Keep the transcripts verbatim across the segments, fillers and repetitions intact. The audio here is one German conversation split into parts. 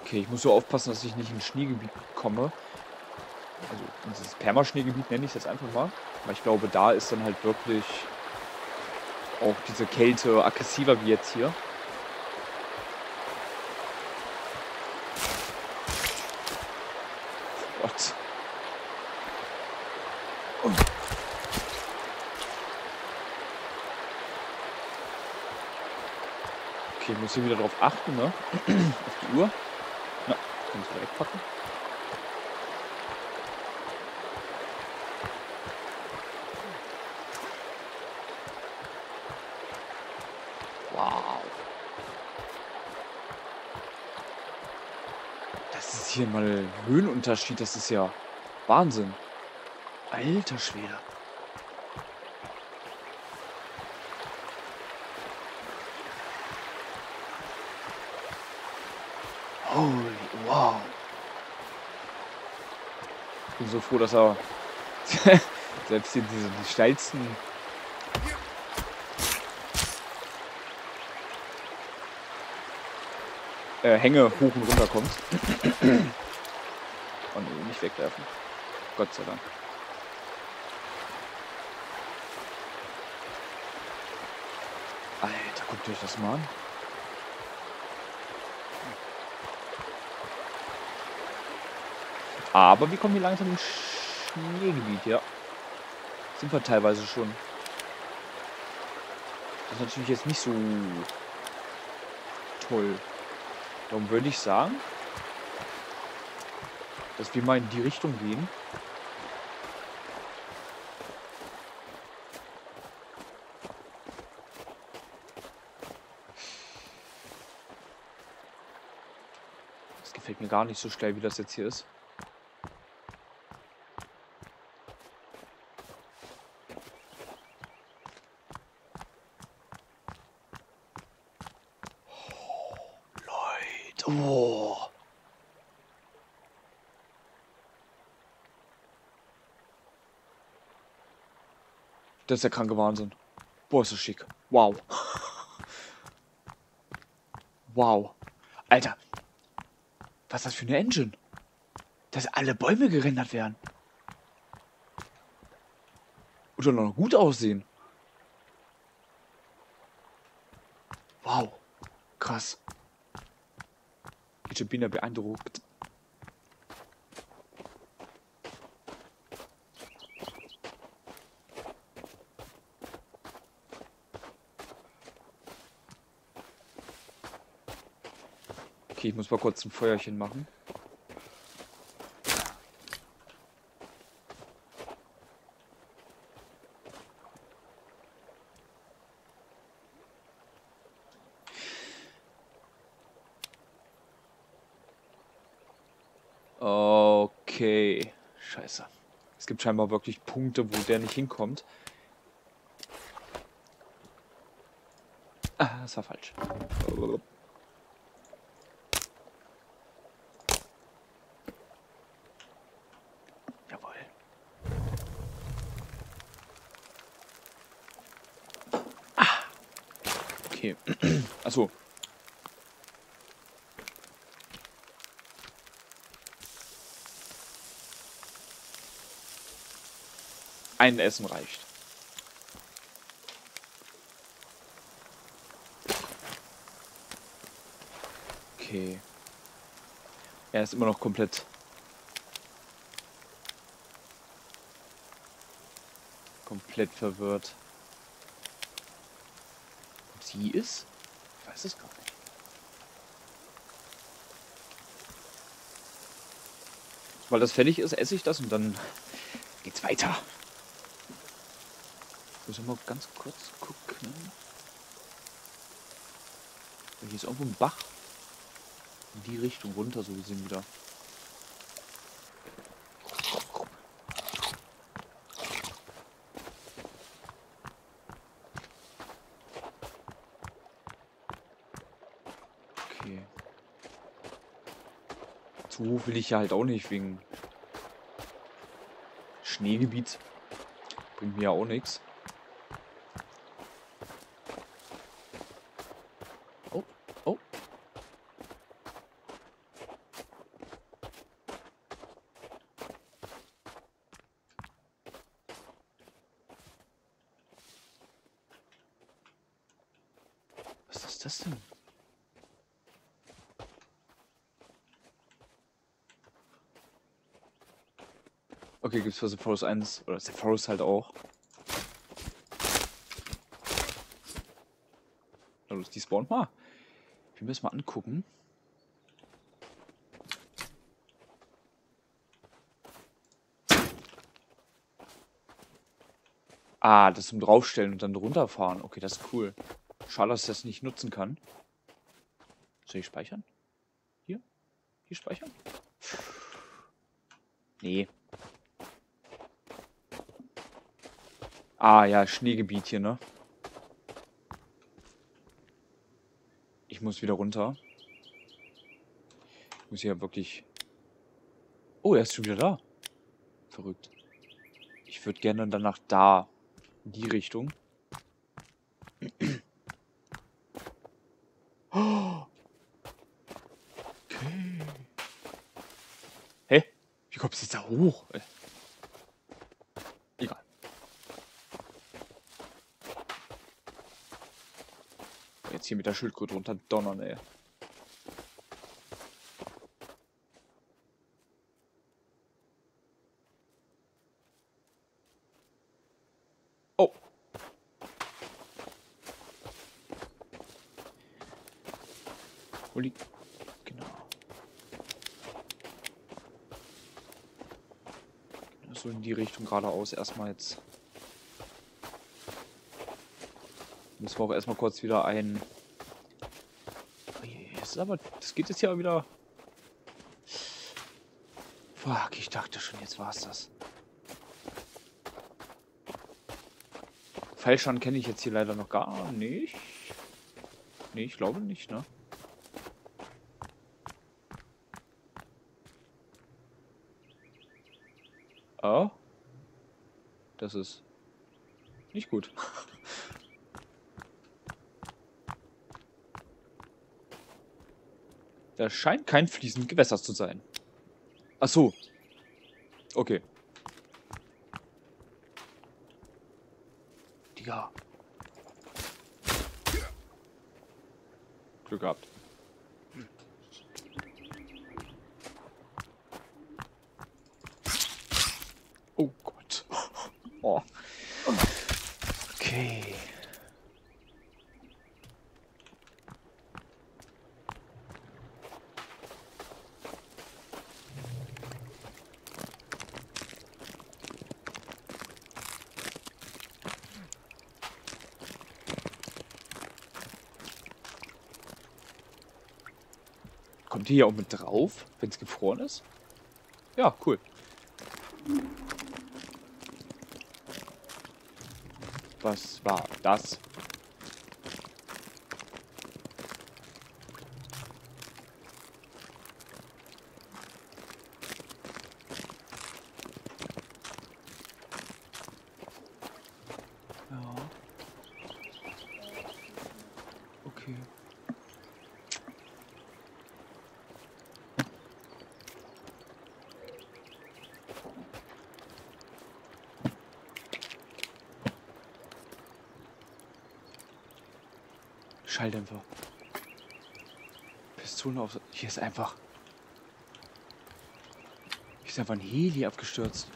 Okay, ich muss so aufpassen, dass ich nicht in ein Schneegebiet komme. Also dieses Permaschneegebiet nenne ich es jetzt einfach mal. Weil ich glaube, da ist dann halt wirklich auch diese Kälte aggressiver wie jetzt hier. Gott. Oh. Okay, ich muss hier wieder drauf achten, ne? Auf die Uhr. Na, kann ich direkt packen. Wow. Das ist hier mal Höhenunterschied, das ist ja Wahnsinn. Alter Schwede. Holy, wow. Ich bin so froh, dass er selbst hier diese die steilsten äh, Hänge hoch und runter kommt. Oh nee, nicht wegwerfen. Gott sei Dank. Alter, guckt euch das mal an. Aber wir kommen hier langsam ins Schneegebiet, ja. Sind wir teilweise schon. Das ist natürlich jetzt nicht so toll. Darum würde ich sagen, dass wir mal in die Richtung gehen. Das gefällt mir gar nicht so steil, wie das jetzt hier ist. Oh. Das ist der kranke Wahnsinn. Boah, ist das schick. Wow. Wow. Alter. Was ist das für eine Engine? Dass alle Bäume gerendert werden. Oder noch gut aussehen. Wow. Krass. Ich bin ja beeindruckt. Okay, ich muss mal kurz ein Feuerchen machen. Okay. Scheiße. Es gibt scheinbar wirklich Punkte, wo der nicht hinkommt. Ah, das war falsch. Jawohl. Ah. Okay. Achso. Ein Essen reicht. Okay. Er ist immer noch komplett... komplett verwirrt. Ob sie ist? Ich weiß es gar nicht. Weil das fertig ist, esse ich das und dann geht's weiter. Ich muss mal ganz kurz gucken. Hier ist irgendwo ein Bach. In die Richtung runter, so gesehen wieder. Okay. Zu hoch will ich ja halt auch nicht, wegen Schneegebiet. Bringt mir ja auch nichts. Oh, oh. ist das denn? Okay, gibt's für Sephoros eins oder Sephoros halt auch. Also die spawnt mal. Wir müssen mal angucken. Ah, das zum Draufstellen und dann runterfahren. Okay, das ist cool. Schade, dass ich das nicht nutzen kann. Soll ich speichern? Hier? Hier speichern? Nee. Ah, ja, Schneegebiet hier, ne? Ich muss wieder runter. Ich muss hier wirklich... Oh, er ist schon wieder da. Verrückt. Ich würde gerne danach da. In die Richtung. Oh. Okay. Hä? Wie kommst du jetzt da hoch? Egal. Jetzt hier mit der Schildkröte runter donnern, ey. Oh. Wo liegt... Genau. So in die Richtung geradeaus erstmal jetzt. Müssen wir auch erstmal kurz wieder ein... Oh je, das ist aber... Das geht jetzt ja wieder... Fuck, ich dachte schon, jetzt war es das. Fallschaden kenne ich jetzt hier leider noch gar nicht. Nee, ich glaube nicht, ne? Ah. Das ist nicht gut. Das scheint kein fließendes Gewässer zu sein. Ach so. Okay. Digga. Glück gehabt. Oh Gott. Oh. Okay. Kommt die hier auch mit drauf, wenn es gefroren ist? Ja, cool. Was war das? Ja. Okay. Schalldämpfer. Pistolen auf... Hier ist einfach... Hier ist einfach ein Heli abgestürzt.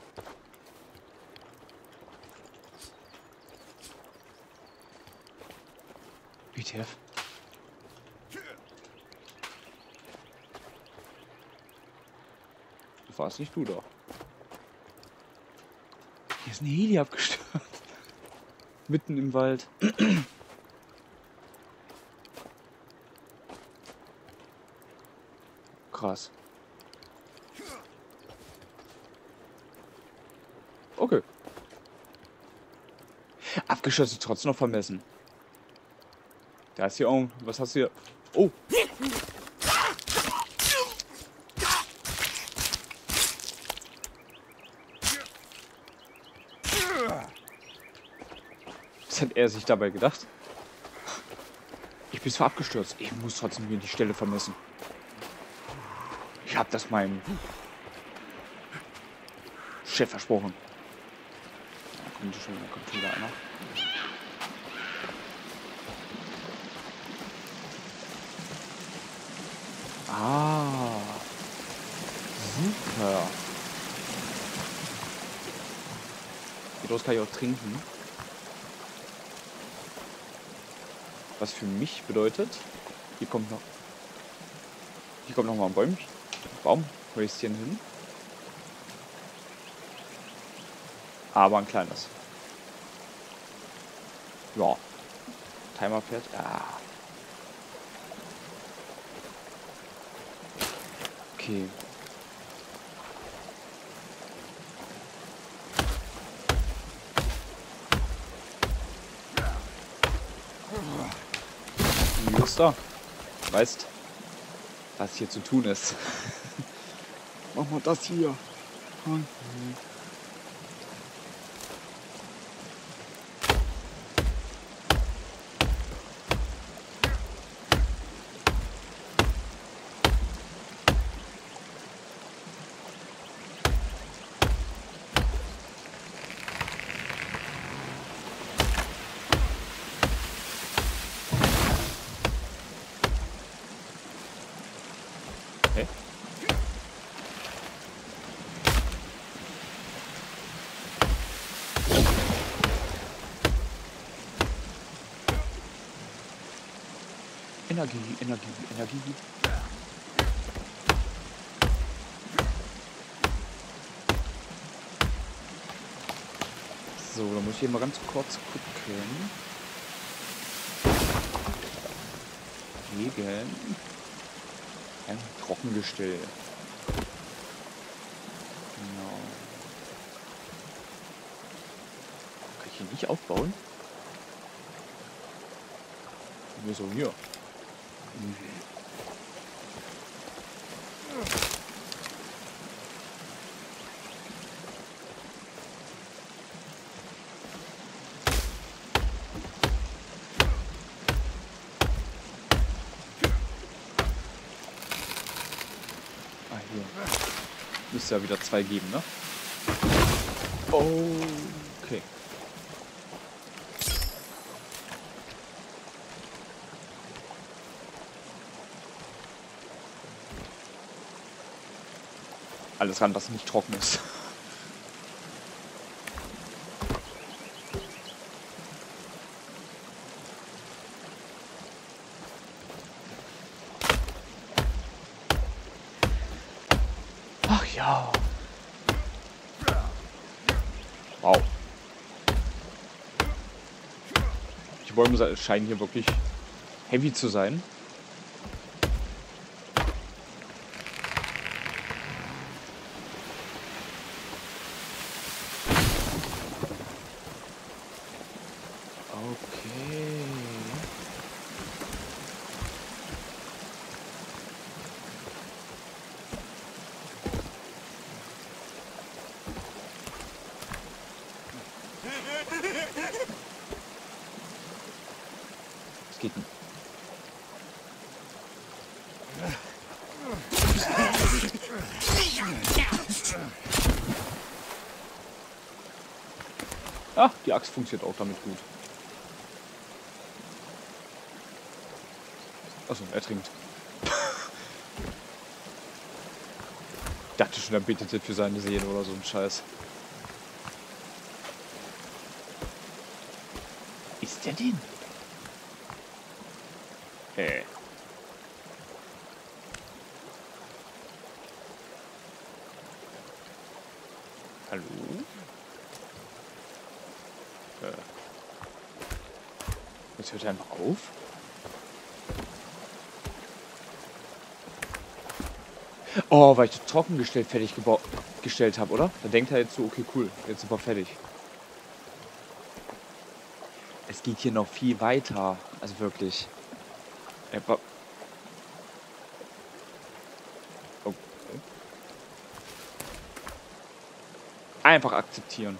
W T F? Du warst nicht du da. Hier ist ein Heli abgestürzt. Mitten im Wald. Krass. Okay. Abgeschossen, trotzdem noch vermessen. Da ist hier auch... Was hast du hier? Oh! Was hat er sich dabei gedacht? Ich bin zwar abgestürzt. Ich muss trotzdem hier die Stelle vermessen. Ich habe das meinem Chef versprochen. Da kommt schon, da kommt schon wieder einer. Ah, super. Daraus kann ich auch trinken. Was für mich bedeutet, hier kommt noch, hier kommt noch mal ein Bäumchen, Baumhäuschen hin. Aber ein kleines. Ja. Timer fährt. Ah. Okay. Muster. Weißt, was hier zu tun ist. Mach mal das hier. Okay. Energie, Energie, Energie. So, da muss ich hier mal ganz kurz gucken. Gegen ein Trockengestell. Genau. Kann ich hier nicht aufbauen? Nur so hier. Ah, hier. Müsste ja wieder zwei geben, ne? Okay. Alles ran, was nicht trocken ist. Ach ja. Wow. Die Bäume scheinen hier wirklich heavy zu sein. Okay. Was geht denn? Ah, die Axt funktioniert auch damit gut. Achso, er trinkt. Ich dachte schon, er betet für seine Seele oder so ein Scheiß. Ist der den? Hä? Hallo? Äh. Jetzt hört er einfach auf? Oh, weil ich das trockengestellt fertig gestellt habe, oder? Da denkt er jetzt so, okay, cool, jetzt sind wir fertig. Es geht hier noch viel weiter. Also wirklich. Okay. Einfach akzeptieren.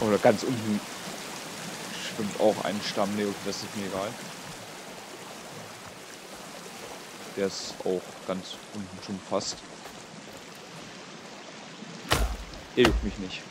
Oder ganz unten schwimmt auch ein Stamm. Nee, okay, das ist mir egal. Der ist auch ganz unten schon fast. Er juckt mich nicht.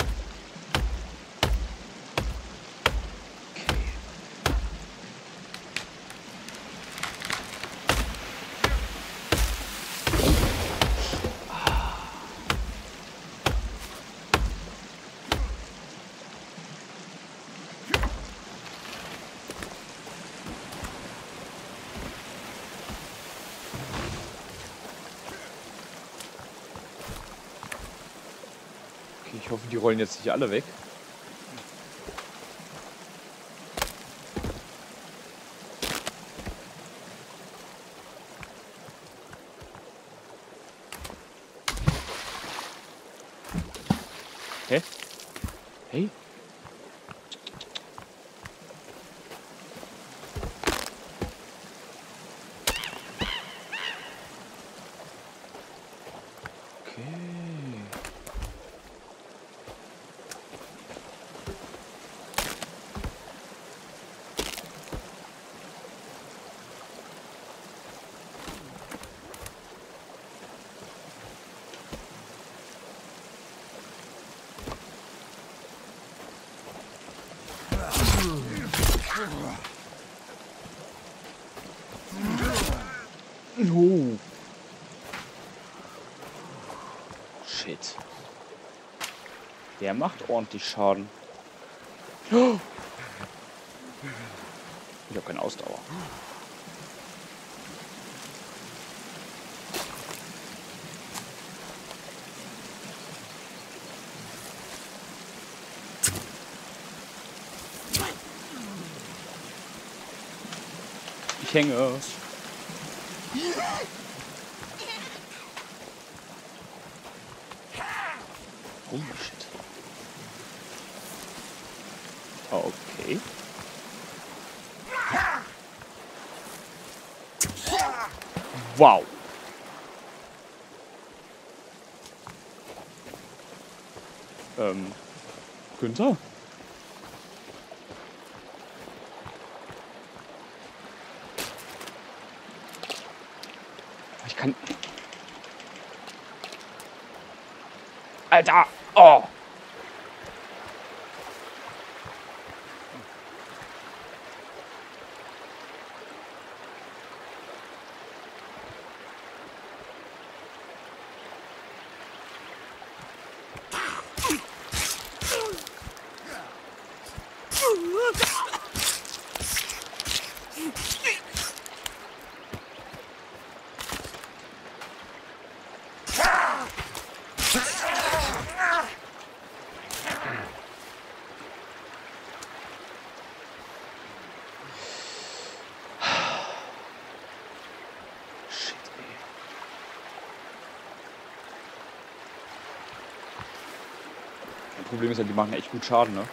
Ich hoffe, die rollen jetzt nicht alle weg. Hä? Hey? Oh. Shit. Der macht ordentlich Schaden. Oh. Ich habe keine Ausdauer. Ich hänge. Holy shit. Okay. Wow. Ähm, Günther? Ich kann... Alter! Oh! Problem ist ja, die machen echt gut Schaden, ne?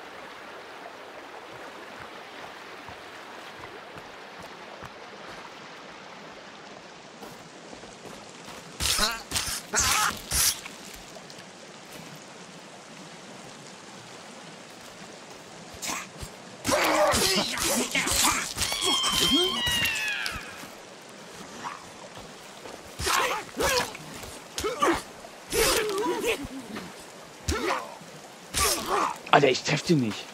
Alter, ich treff den nicht.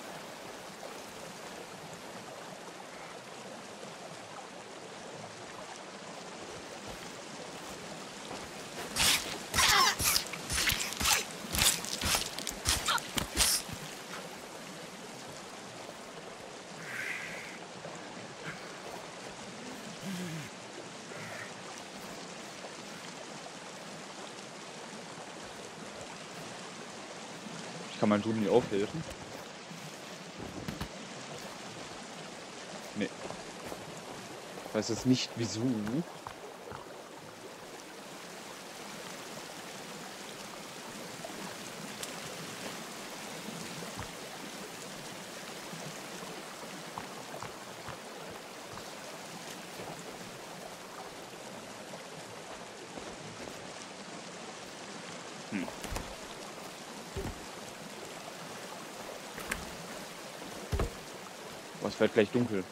Ich kann meinen Dude nicht aufhelfen. Nee. Ich weiß jetzt nicht wieso. Hm. es wird gleich dunkel.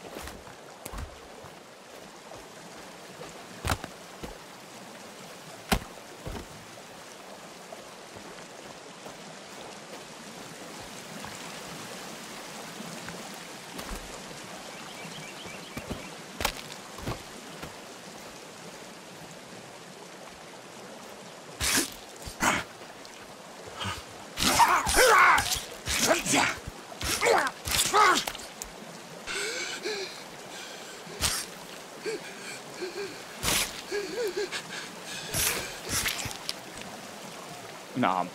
Ein Arm.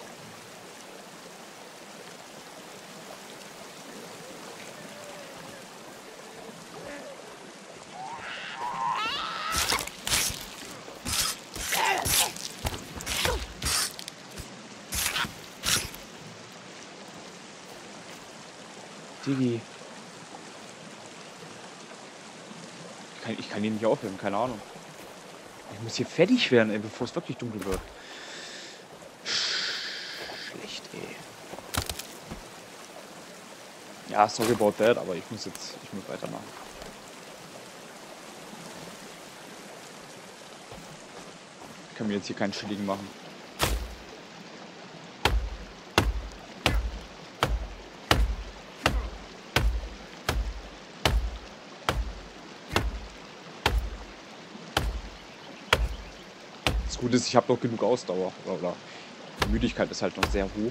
Digi. Ich kann, ich kann ihn nicht aufhören, keine Ahnung. Ich muss hier fertig werden, ey, bevor es wirklich dunkel wird. Schlecht, ey. Ja, sorry about that, aber ich muss jetzt, ich muss weitermachen. Ich kann mir jetzt hier keinen Schilligen machen. Das Gute ist, ich habe noch genug Ausdauer. Oder die Müdigkeit ist halt noch sehr hoch.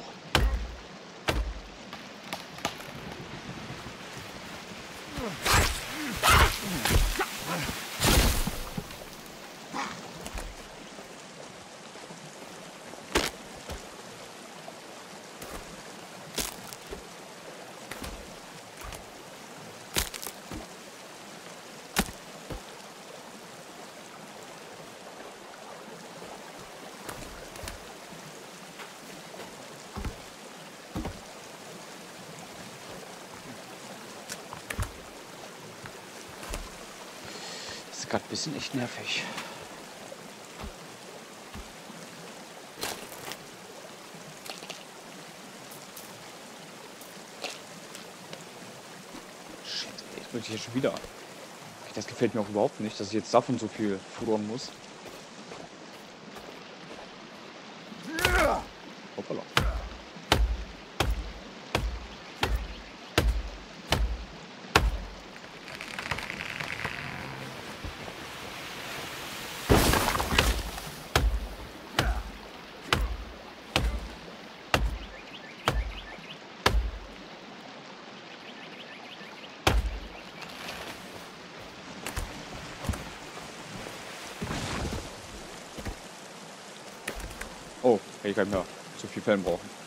Das ist gerade ein bisschen echt nervig. Shit, ey, ich bin hier schon wieder. Das gefällt mir auch überhaupt nicht, dass ich jetzt davon so viel futtern muss. Hoppala. Oh, ich kann nicht mehr so viel Fällen brauchen.